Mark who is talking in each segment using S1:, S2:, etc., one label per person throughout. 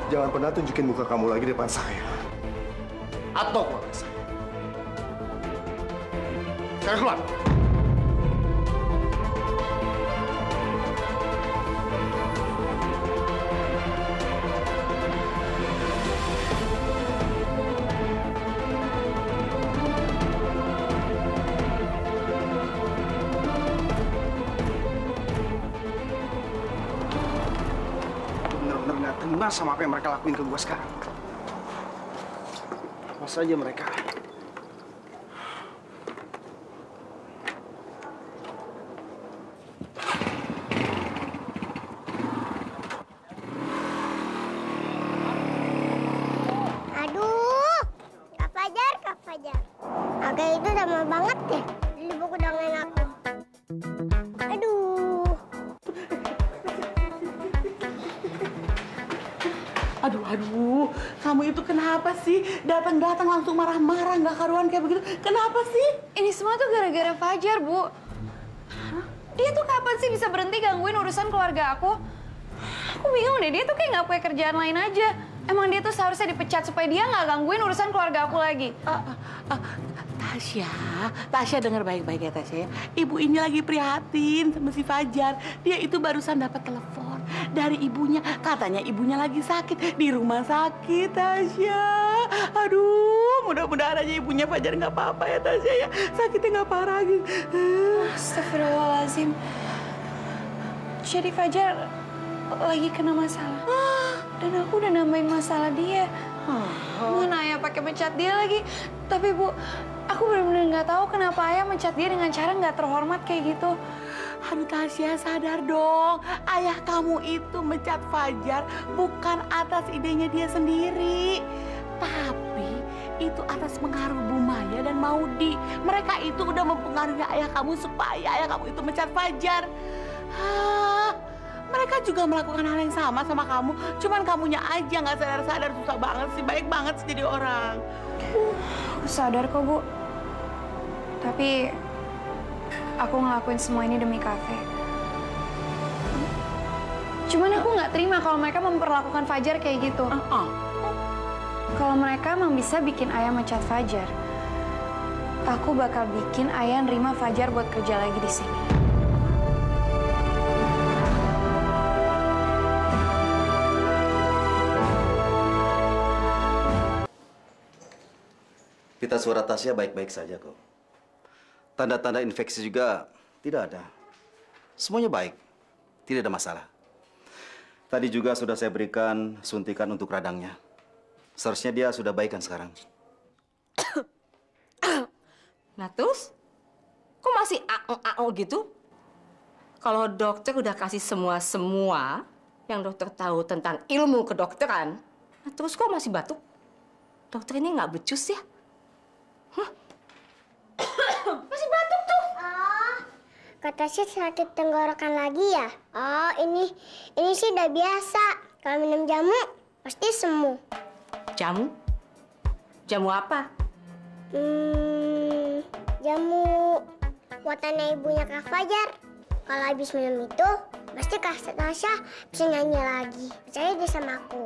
S1: Jangan pernah tunjukin muka kamu lagi di depan saya. Atau keluarga saya. Sekarang keluar.
S2: Bener-bener nggak terima sama apa yang mereka lakuin ke gue sekarang. Awas aja mereka.
S3: Aduh, Kak Fajar. Agak itu lama banget deh beli buku dongeng aku. Aduh.
S4: Aduh, kamu itu kenapa sih? Datang-datang langsung marah-marah, nggak karuan kayak begitu. Kenapa sih?
S5: Ini semua tuh gara-gara Fajar, Bu. Dia tuh kapan sih bisa berhenti gangguin urusan keluarga aku? Aku bingung deh, dia tuh kayak nggak punya kerjaan lain aja. Emang dia tuh seharusnya dipecat supaya dia nggak gangguin urusan keluarga aku lagi.
S4: Tasya dengar baik-baik ya Tasya. Ibu ini lagi prihatin sama si Fajar. Dia itu barusan dapat telepon dari ibunya. Katanya ibunya lagi sakit di rumah sakit, Tasya. Aduh, mudah-mudahan aja ibunya Fajar nggak apa-apa ya Tasya ya. Sakitnya nggak parah gitu.
S5: Astagfirullahaladzim. Jadi Fajar lagi kena masalah. Dan aku udah nambahin masalah dia. Mana Ayah pakai mencat dia lagi. Tapi Bu, aku benar-benar nggak tahu kenapa Ayah mencat dia dengan cara nggak terhormat kayak gitu.
S4: Aduh Tasya, sadar dong. Ayah kamu itu mencat Fajar bukan atas idenya dia sendiri. Tapi itu atas pengaruh Bu Maya dan Maudi. Mereka itu udah mempengaruhi ayah kamu supaya ayah kamu itu mencat Fajar. Mereka juga melakukan hal yang sama kamu. Cuman kamunya aja nggak sadar-sadar. Susah banget sih, baik banget sih jadi orang.
S5: Aku sadar kok, Bu. Tapi aku ngelakuin semua ini demi Cafe. Cuman aku nggak terima kalau mereka memperlakukan Fajar kayak gitu. Kalau mereka emang bisa bikin Ayah mencat Fajar, aku bakal bikin Ayah nerima Fajar buat kerja lagi di sini.
S6: Pita suara Tasya baik-baik saja kok. Tanda-tanda infeksi juga tidak ada. Semuanya baik, tidak ada masalah. Tadi juga sudah saya berikan suntikan untuk radangnya. Seharusnya dia sudah baik kan sekarang.
S7: Nah terus, kok masih gitu? Kalau dokter udah kasih semua yang dokter tahu tentang ilmu kedokteran, nah terus kok masih batuk? Dokter ini nggak becus ya? Masih batuk tuh.
S3: Oh, kata sih sakit tenggorokan lagi ya? Oh, ini sih udah biasa. Kalau minum jamu, pasti sembuh.
S7: Jamu? Jamu apa?
S3: Jamu buatannya ibunya Kak Fajar. Kalau habis minum itu, pasti Kak Tasya bisa nyanyi lagi. Percaya deh sama aku.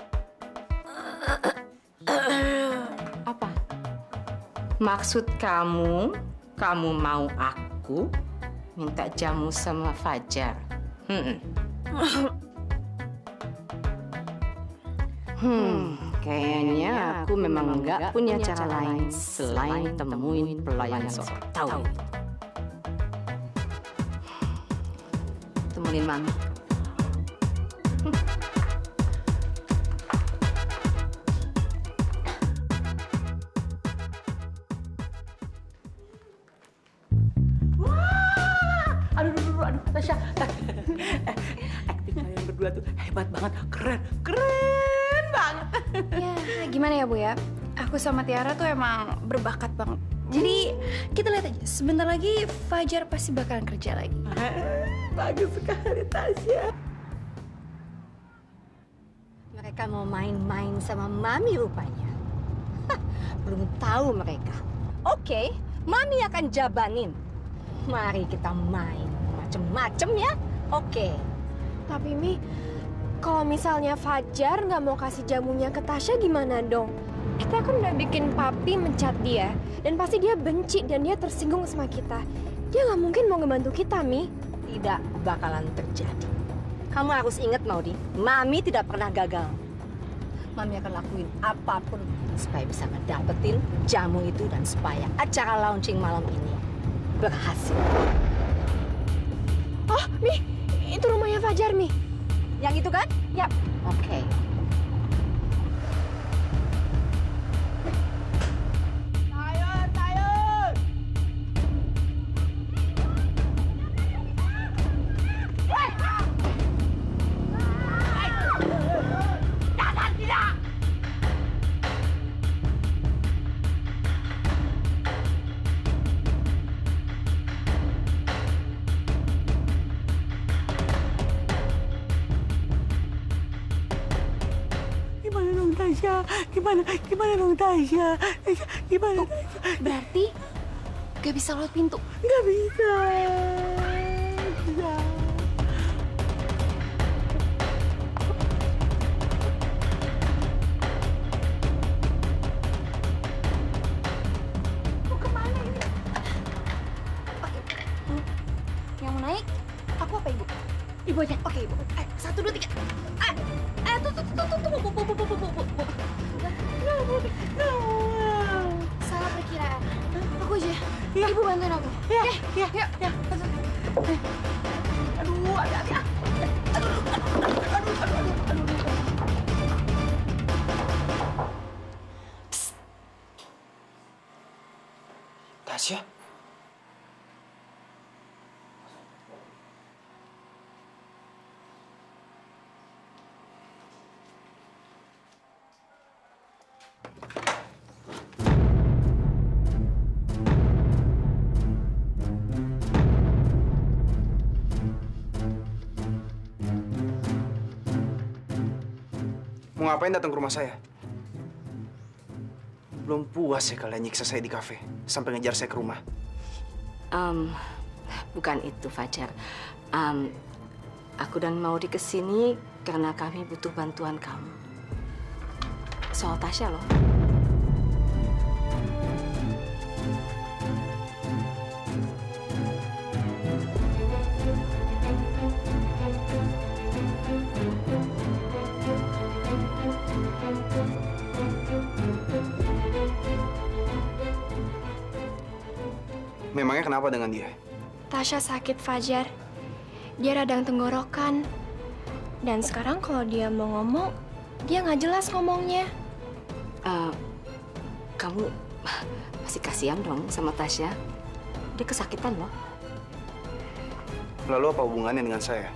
S7: Apa? Maksud kamu mau aku minta jamu sama Fajar? Kayaknya aku memang nggak punya cara lain selain temuin pelayan sok tahu. Temuin Mami.
S4: Aduh, Tasya. Akting kalian berdua tuh hebat banget, keren banget.
S5: Ya, gimana ya Bu ya? Aku sama Tiara tuh emang berbakat banget. Jadi kita lihat aja, sebentar lagi Fajar pasti bakalan kerja lagi.
S4: Bagus sekali Tasya.
S7: Mereka mau main-main sama Mami rupanya. Belum tahu mereka. Oke, Mami akan jabanin. Mari kita main macem-macem ya. Oke.
S5: Tapi Mi, Kalau misalnya Fajar nggak mau kasih jamunya ke Tasya gimana dong? Kita kan udah bikin papi mencat dia. Dan pasti dia benci dan dia tersinggung sama kita. Dia nggak mungkin mau ngebantu kita, Mi.
S7: Tidak bakalan terjadi. Kamu harus ingat, Maudi, Mami tidak pernah gagal. Mami akan lakuin apapun supaya bisa ngedapetin jamu itu dan supaya acara launching malam ini berhasil.
S5: Oh, Mi, itu rumahnya Fajar, Mi.
S7: Yang itu kan?
S5: Ya.
S7: Oke.
S4: Gimana dong Tasya? Gimana?
S5: Berarti gak bisa lewat pintu?
S4: Nggak bisa.
S5: Mau kemana ini? Yang mau naik? Aku apa, Ibu?
S4: Ibu aja.
S5: Oke, Ibu. 1, 2, 3. Salah perkiraan. Aku aja.
S4: Ya.
S5: Ibu bantuin aku.
S4: Ya.
S5: Aduh, hati-hati.
S2: Tasya? Mau ngapain datang ke rumah saya? Belum puas ya kalian nyiksa saya di kafe sampai ngejar saya ke rumah.
S7: Bukan itu, Fajar. Aku dan Maudi kesini karena kami butuh bantuan kamu. Soal Tasya loh.
S2: Memangnya kenapa dengan dia?
S5: Tasya sakit, Fajar. Dia radang tenggorokan. Dan sekarang kalau dia mau ngomong, dia nggak jelas ngomongnya.
S7: Kamu masih kasihan dong sama Tasya. Dia kesakitan loh.
S2: Lalu apa hubungannya dengan saya?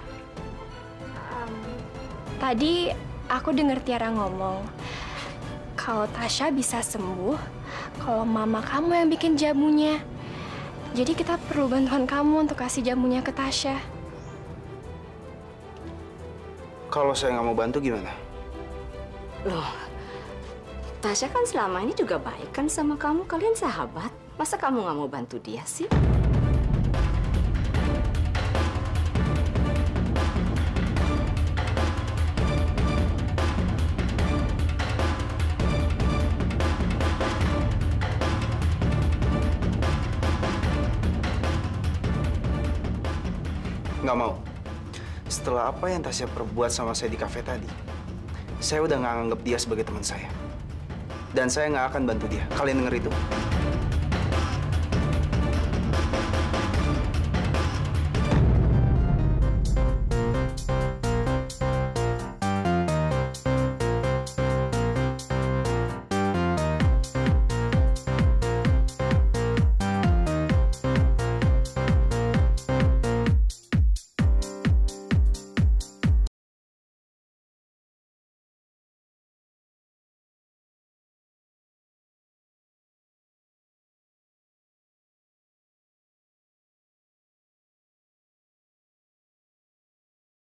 S5: Tadi aku dengar Tiara ngomong, kalau Tasya bisa sembuh, kalau mama kamu yang bikin jamunya. Jadi kita perlu bantuan kamu untuk kasih jamunya ke Tasya.
S2: Kalau saya nggak mau bantu gimana?
S7: Loh, Tasya kan selama ini juga baik kan sama kamu. Kalian sahabat. Masa kamu nggak mau bantu dia sih?
S2: Nggak mau. Setelah apa yang Tasya perbuat sama saya di kafe tadi, saya udah nggak anggap dia sebagai teman saya. Dan saya nggak akan bantu dia. Kalian denger itu?